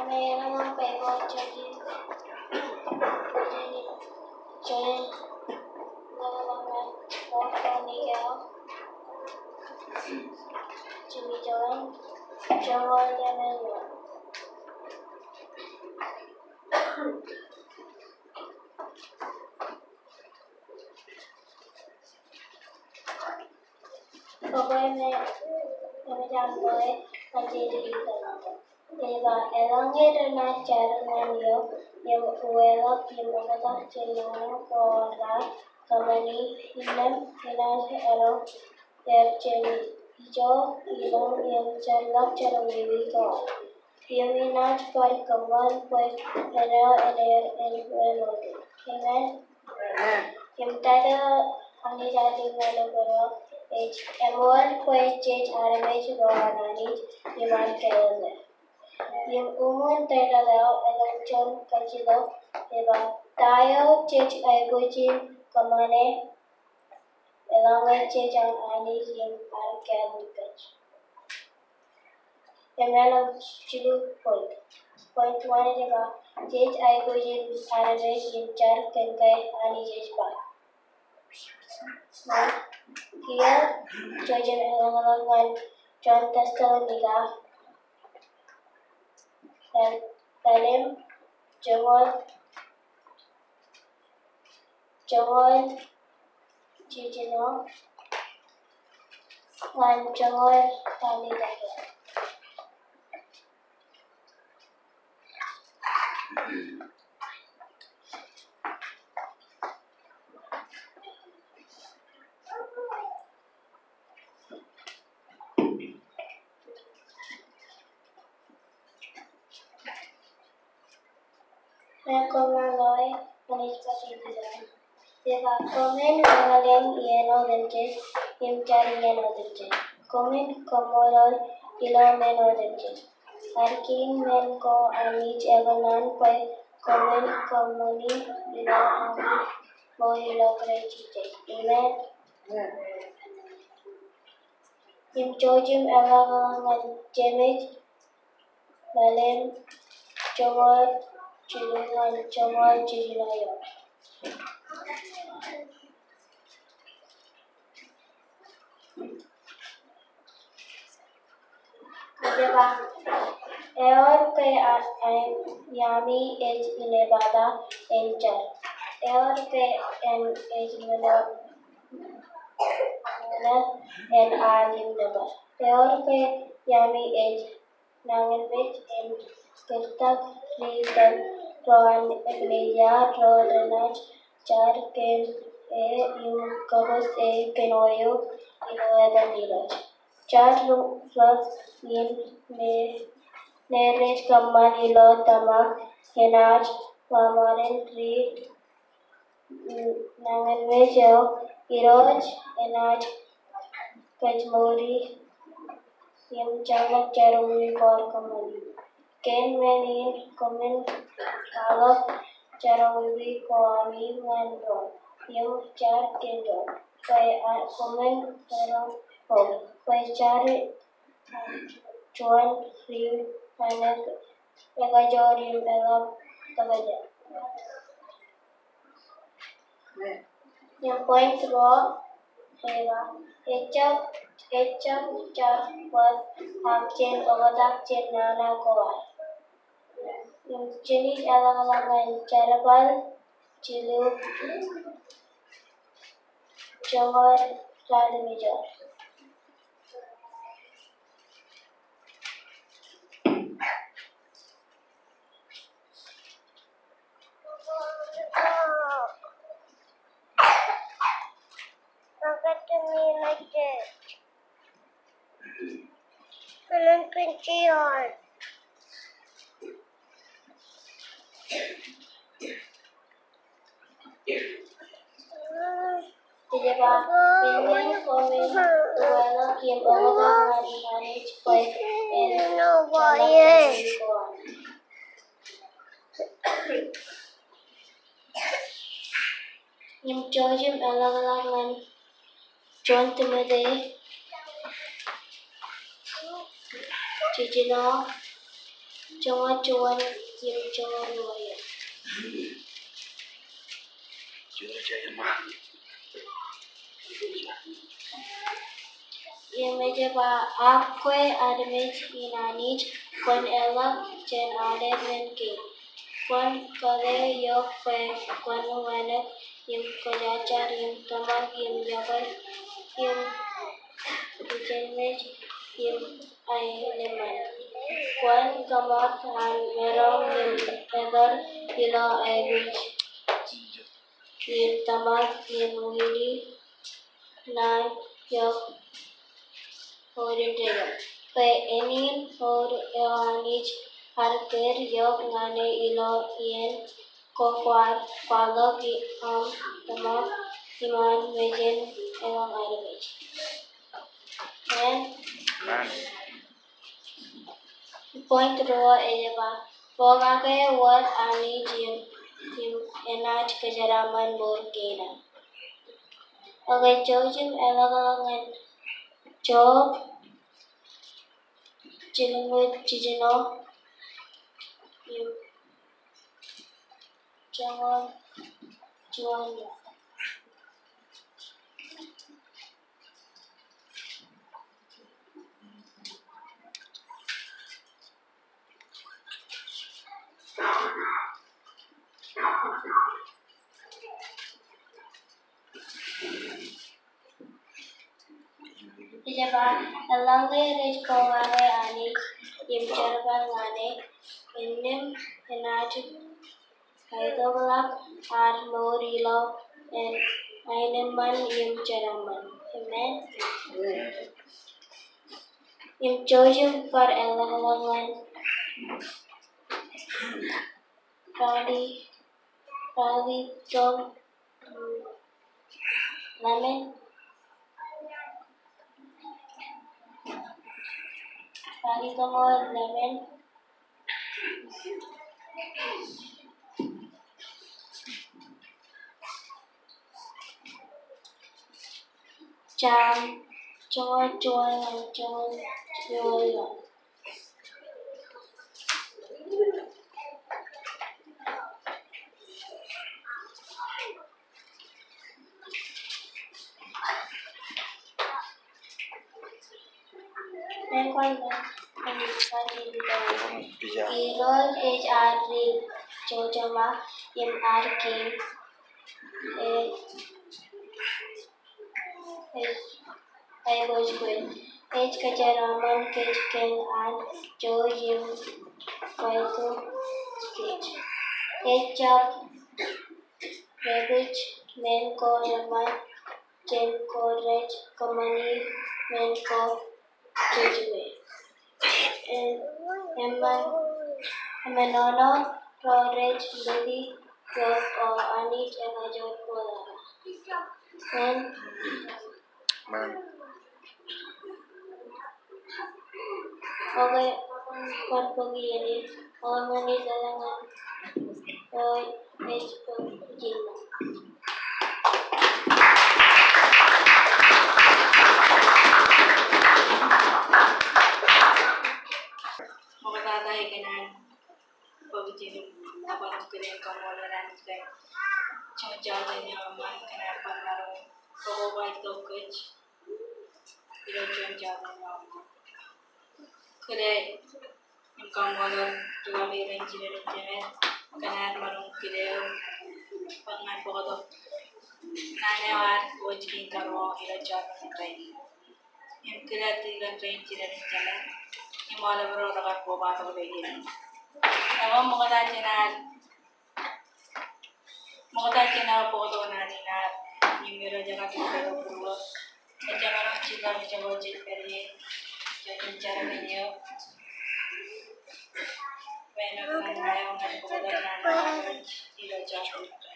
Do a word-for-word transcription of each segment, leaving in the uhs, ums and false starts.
này nó mang về vào cho đi cho nên nó mang về một con đi kéo chỉ bị cho anh cho ngon cho nên là Cô em này em làm với anh chị đi thì và em nghe được nói chuyện với nhiều nhiều người là phim mà ta chơi nó có là company film finance ero em chơi cho yêu em chơi love chơi với có phim finance पर कमाल पर era era era Amen. Em tada ani jadi mana berapa H emuan kue cej arame juga warnani iman kelana. Yang umum tada lau elektron kacilo eba tayo cej aigojin kamane elangai cej an ani yang arkel dikaj. Emela chilu point. Point one jega cej aigojin arame yang jar kenkai ani cej ba. Nah, here Jojen elang-elangan John Thessalonica dan Salim Jawal Jawal Jijino dan Jawal Tani Daya. Nah, komen loy manis pasti bilang. Jika komen mengalami ieno denje, im cari ieno denje. Komen komolol ilo meno denje. Arkin men ko anij evanan pai komen komoni ilo ami mo ilo krejije. Amen. Im jojim elangan jemej lalem jawal Cilungan Jamal Cililaya. Jeba Eor ke Yami age inebada enchar. Eor ke en age mena en alim neba. Eor ke Yami age nangan age en kertak ridan Rohan Iglesia Rodanach Char Ken E Im Kabos E Kenoyo Inoeda Niraj Char Plus In Ne Nerech Kamal Ilo Tamak Henach Wamaren Tri Nangan Vejo Iroj Enach Kajmori Im Changak Charumi Kor Kamali Ken Menin Komen Kalok Charawi Koami Wandro Yum Char Kendo Pai Komen Karo Ho Pai Char Chuan Rim Panak Pagajorium Elab Tagaja Yang point ro Heva Echap Echap Chap Wat Hakchen Ogadak Chen Nana Kowai Jenis elang-elangan carabal, cilu, jawar, rada mejar. Look at me like this. Feeling pinchy hard. Jeba ini komen wala kim oga mari manage pai en no boye Im jojim alang-alangan John Timothy Jijino Chuan chuan yim chuan loya. Jura jaya ma. Imeje ba akwe admit inanich kon ela chen ade menke. Kon kale yok pe kon wanet yim kolachar yim tamak yim jabal yim jenmej yim ay leman. Kon kamat han merong yim egar ila aywich yim tamak yim wili nan yok Orientega. Pe enin or ewanich harker yok ngane ilo yen ko kwar kwalok i am tama iman vejen ewan arvej. And Man. point roa ejaba. Pogake wat ani jim jim enach kejaraman bor kena. Okay, jojim elagangan job Chilingwood Chijino you John John Ijaba alange rich kongane ani yim charban ngane innim enach Haidogla are more love and Aineman yim charaman. Amen. Yim chojim for elalangan Radi Radi Tom Lemon Radi Tomor Lemon Jam Joy Joy and Joy Joy Then quite and Heroes H R real Jojama Yim R King I was good. H Kajaraman Kate Ken and Joe Jim Kaito Skate. H Chap Rabbit Menko Raman Jen Correct Kamani Menko Jujue. And Emman Emanono Torres Lily York or Anit and Ajot Kolara. And Man. Okay, what bagi ini? Orang ini jalangan, oh, es pejina. Magtatay ka na pagkino apa ng kailangan ka mo na lang kay chong-chong niya man kana panaro ko ba ito coach ilo chong-chong niya kare yung kamolan juga may range na rin dyan kana marong kile pangan po ko nanewar coach king karo ilo chong train yung kile tilang train na rin dyan yung mga labaro na po ba ito kayo ako mga dati na mga dati na po ito na rin na yung meron dyan natin pero puro at dyan marang chika may chaka ojit pero yun dyan chara ninyo may nagkakayaw nga po ito na naman ilo dyan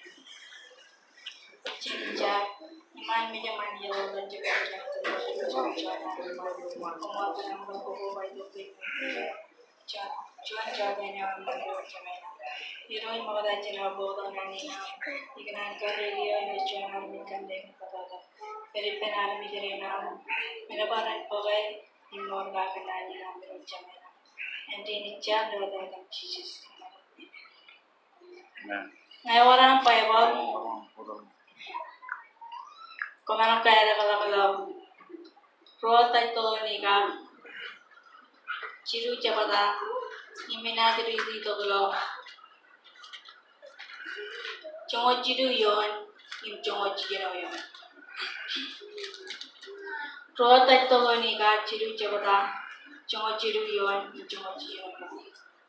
chika iman medyo maniyo dan juga dyan ito dyan kumato ng mga po ito dyan Cuan jaganya menurut Jamaica. Hero yang mengajar jenama bodoh nani na ikan kerja dia ni cuan army kandeng kata. Peripen army jadi na. Menaparan pakai imor gak kenani na menurut Jamaica. and in each other than Jesus. Amen. Ngayon orang Bible, kung anong kaya nakalakalab, pro tayo ni ka, chiru chabada, iminadiri dito kalo, chongo chiru yon, im chongo chino yon. Pro tayo ni ka, chiru chabada, chongo chiru yon, im chongo chino yon.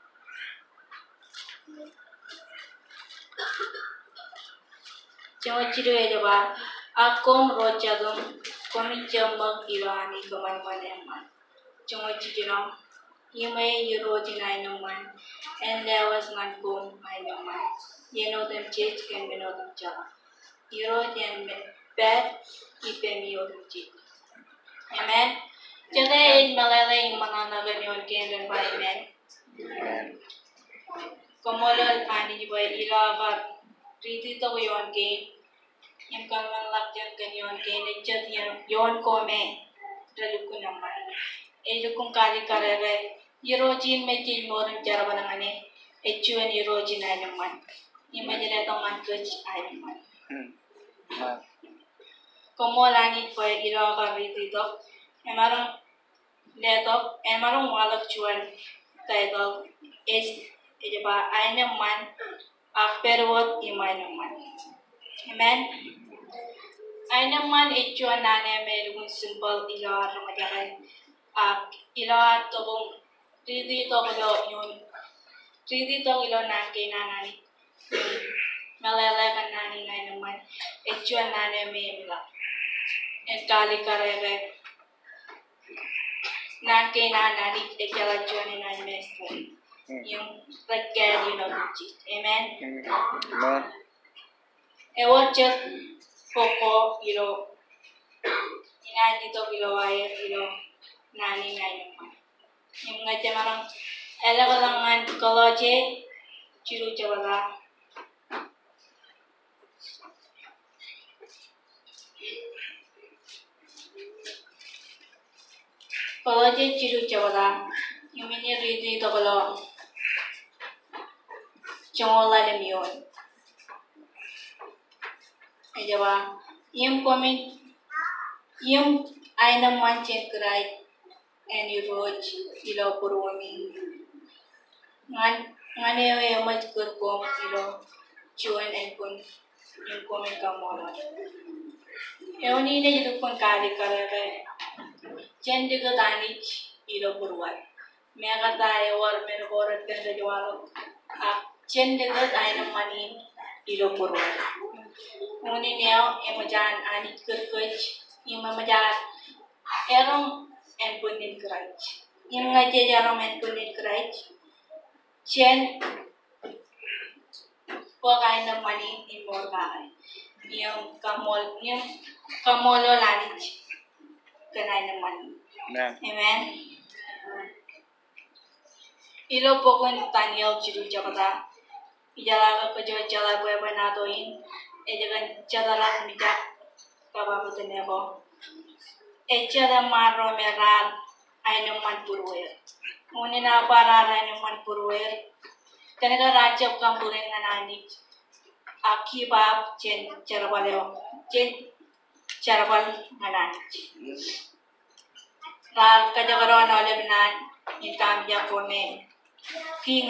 Chongo chiru ejaba, akom rochadum, komi chamak irani kaman maneman. Chongo chino, Yime Euroji Nainaman, and there was not gone Nainaman. You know them church can be no them java. Euroji and bad, Ipemi or them church. Amen. Today in Malala in Mananagan yon came and by men. Komola Pani by Ilava, Riti to yon game. Yung kaman lakyan kan yon game, and chat yon come, Ralukunaman. Elukung kali karere, Eurojin may kill more than Jarabanamane, a Jew and Eurojin Island. Imagine a man coach Island. Comolani for Iraka Ritito, Emarong Leto, Emarong Wallach title is about Island man after what Iman man. Amen. Island man, a Jew and Nana made one simple Ilar Ramadan. Ah, ilo tobong ridi tobong yun, ridi tobong ilo nangke nanani, malala kan nani nai naman, echuan nani may mila, et kali karere, nangke nanani ekala chuan nani mesto, yung rekaya yun ang chit, amen. Amen. Ewan chat koko ilo, inani to ilo air ilo. Nani nai naman. Yung nga dyan marang elakalangan koloje, chiru jawala. Koloje chiru jawala. Yung mini ridi to kalo. Chongola lim yun. Ay jawa. Yung comment, yung ay naman chen kray. And you wrote ilo purwami. Ngan ngane yo much good kom ilo chuan and kun yung komen kamola. Eoni ne yung kun kali karere. Chendi ko danich ilo purwai. Mega tayo or mero borat kan jawalo. Ah chendi ko tayo manin ilo purwai. Uni neo emojan anich kurkuch yung mamajan erong and punin crutch. Yung nga jajarom and punin crutch, chen po kain ng mani in more kain. Yung kamol, yung kamolo lanich kanay ng mani. Amen. Ilo po kung tanyal chiru jabata. Ijala ko jo jala ko ba na doin. E jagan jala mijak kababutin ako. Echada marro meral ay naman purwer. Ngunit na para ay naman purwer. Kanaga rajab kang purin nga nanik. Aki bab chen charbaleo. Chen charbal nga nanik. Rar kajagaron oleh benan. Intam ya kone. King